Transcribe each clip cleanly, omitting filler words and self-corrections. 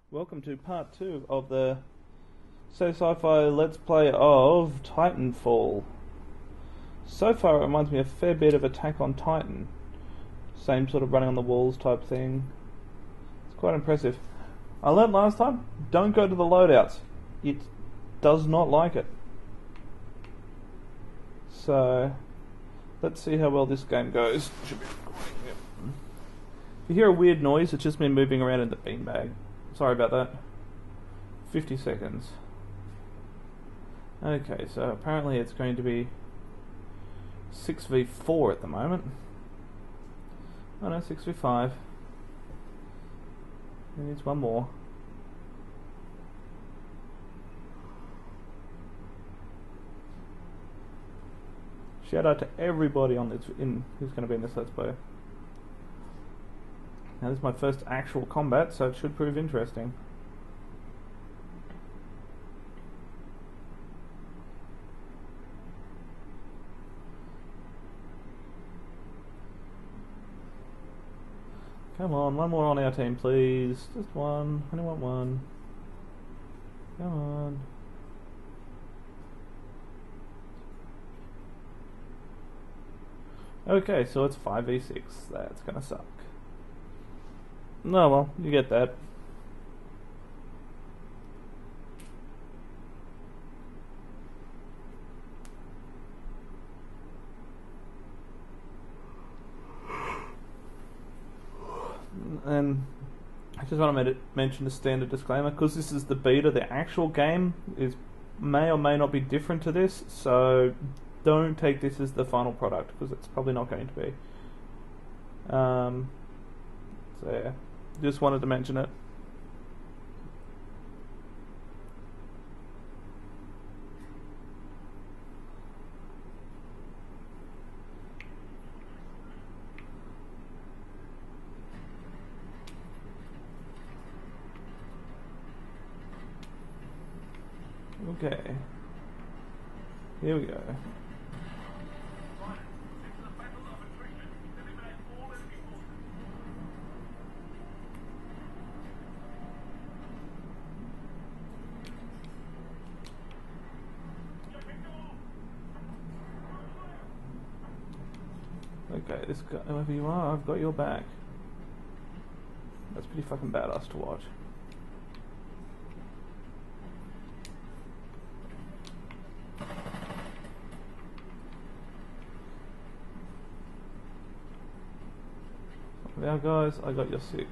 Welcome to part 2 of the Sci-Fi Let's Play of Titanfall. So far it reminds me a fair bit of Attack on Titan. Same sort of running on the walls type thing. It's quite impressive. I learned last time, don't go to the loadouts. It does not like it. So, let's see how well this game goes. Should be recording, yep. If you hear a weird noise, it's just me moving around in the beanbag. Sorry about that. 50 seconds. Okay, so apparently it's going to be 6v4 at the moment. Oh no, 6v5. It needs one more. Shout out to everybody on this who's going to be in this Let's Play. Now this is my first actual combat, so it should prove interesting. Come on, one more on our team, please. Just one. I only want one. Come on. Okay, so it's 5v6. That's gonna suck. No, well, you get that. And I just want to mention the standard disclaimer, because this is the beta, the actual game may or may not be different to this, so don't take this as the final product, because it's probably not going to be. So yeah, just wanted to mention it. Okay, here we go. Okay, this guy, whoever you are, I've got your back. That's pretty fucking badass to watch. Now guys, I got your 6.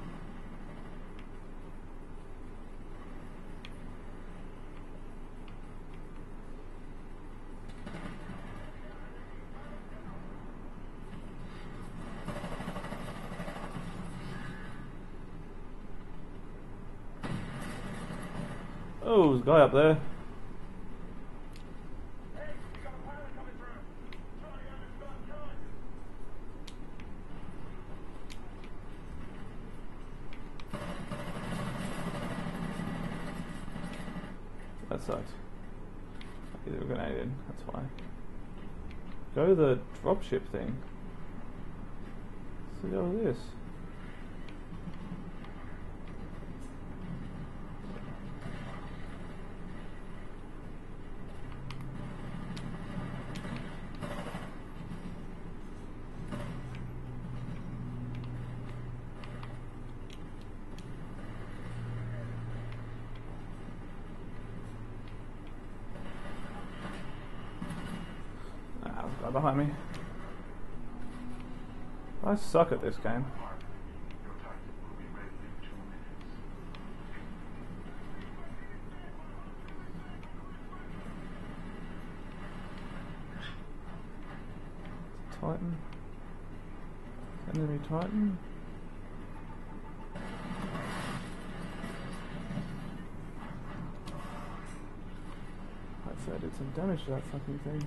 Oh, there's a guy up there. That sucks. Okay, they were grenaded, that's why. Go the dropship thing. Let's go with this. Behind me. I suck at this game. Titan. Enemy Titan. Hopefully I did some damage to that fucking thing.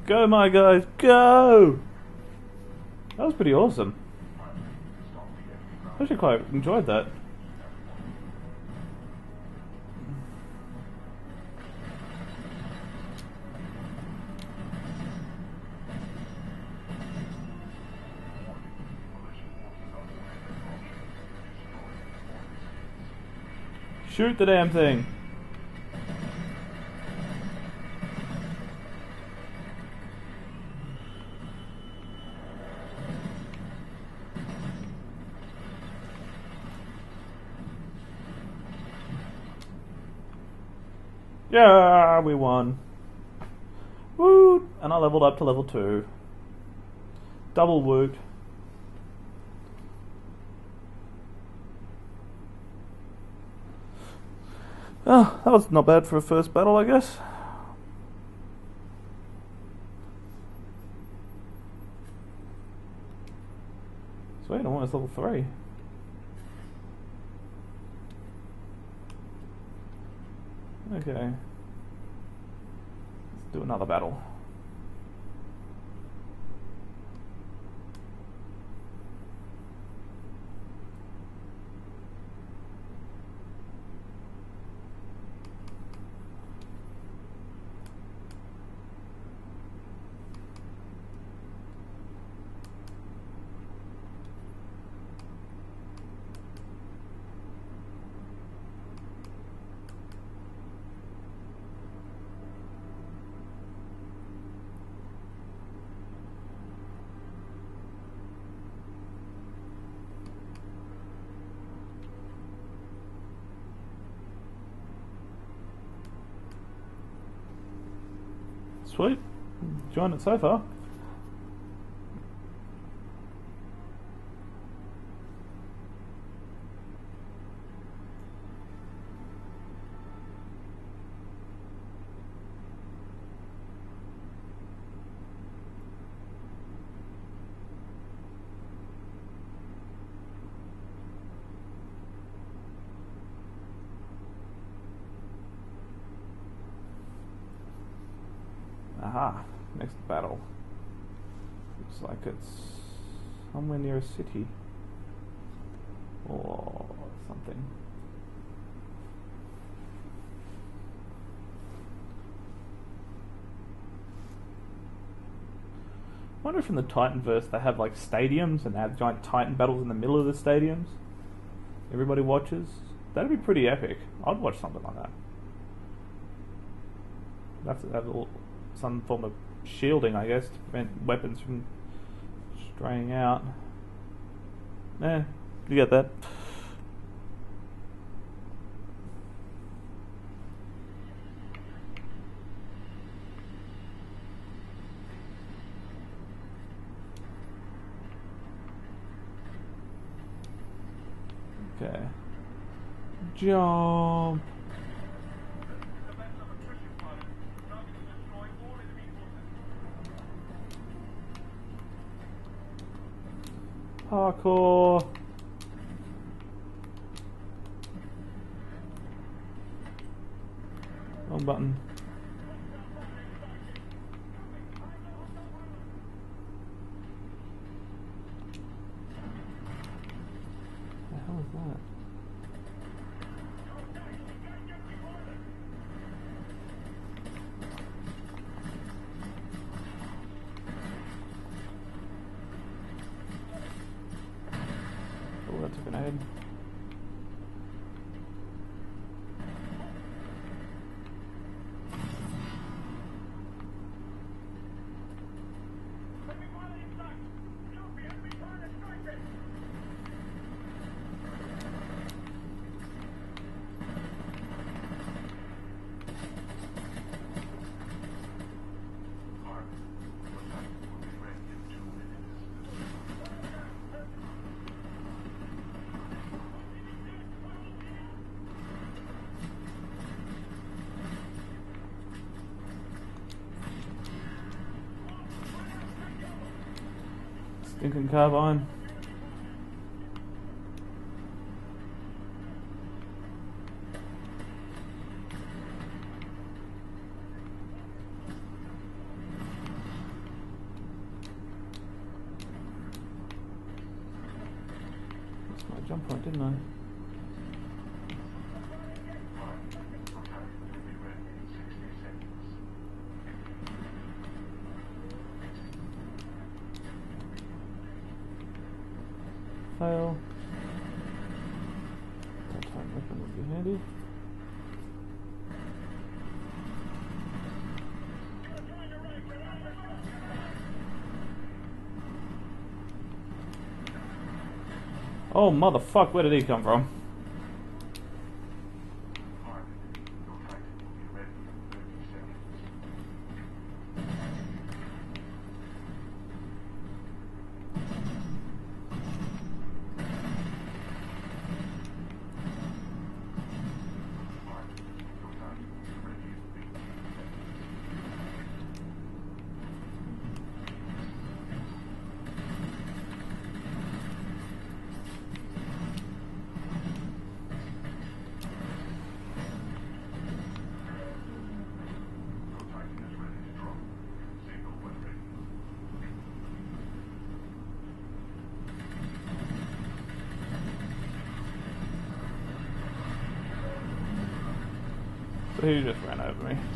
Go, my guys, go! That was pretty awesome. I actually quite enjoyed that. Shoot the damn thing! Yeah, we won. Woot! And I leveled up to level 2. Double woot. Oh, that was not bad for a first battle, I guess. Sweet, I'm almost level 3. Okay. Let's do another battle. Sweet. Enjoying it so far. Aha, next battle. Looks like it's somewhere near a city. Or something. I wonder if in the Titanverse they have like stadiums and they have giant Titan battles in the middle of the stadiums. Everybody watches. That'd be pretty epic. I'd watch something like that. You'd have to have some form of shielding, I guess, to prevent weapons from straying out. You get that. Okay. Jump. Parkour. Wrong button. What the hell is that? Oh, that's a grenade. Stinking carbine. Lost my jump point, didn't I? Fail. That time weapon would be handy. Oh motherfuck, where did he come from? So he just ran over me.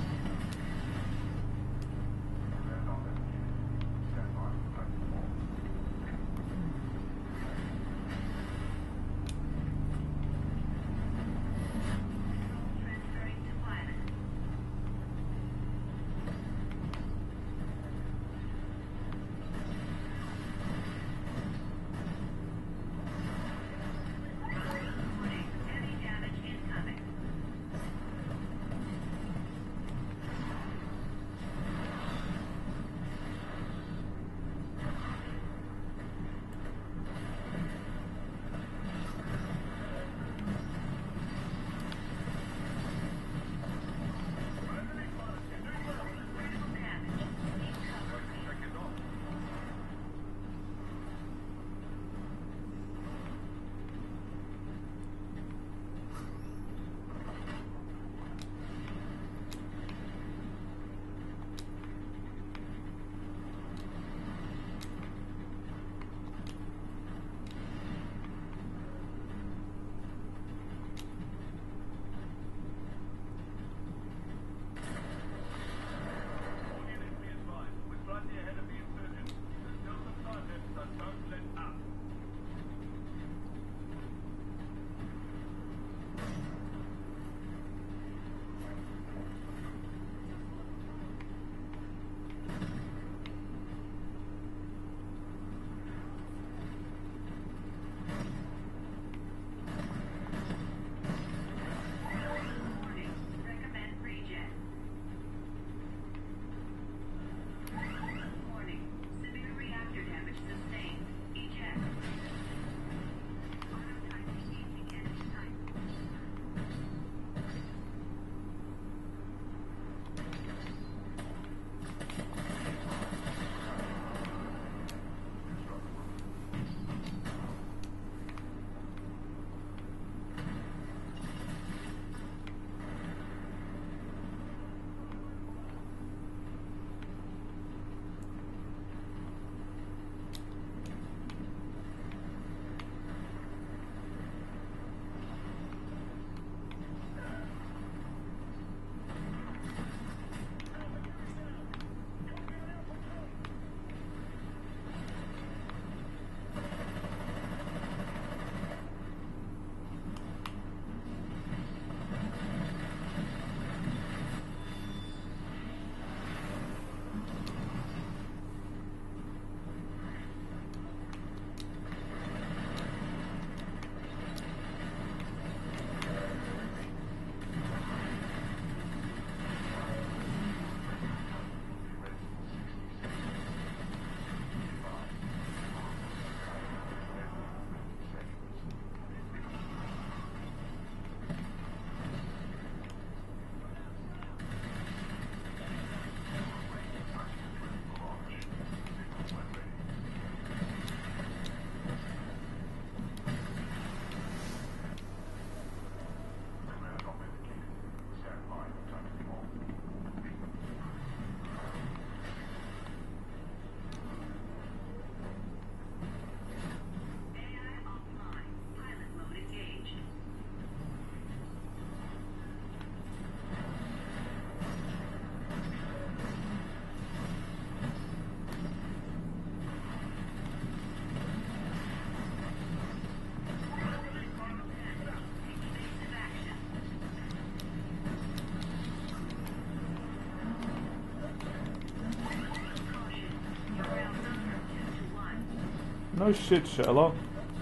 No shit, Sherlock.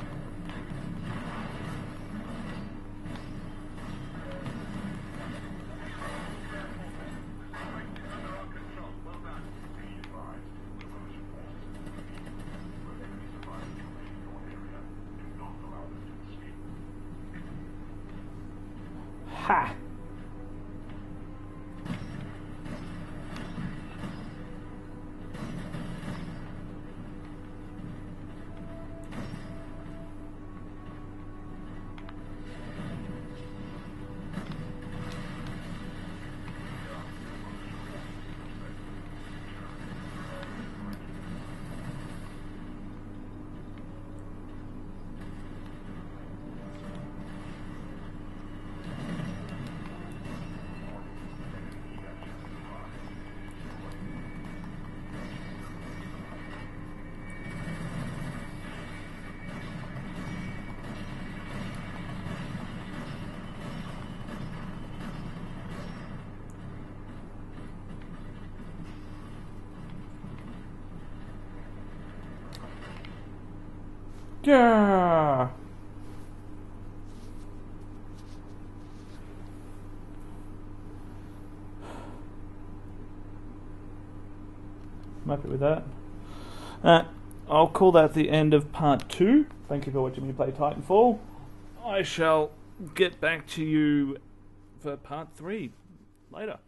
Ha! Yeah. I'm happy with that. I'll call that the end of part 2. Thank you for watching me play Titanfall. I shall get back to you for part 3 later.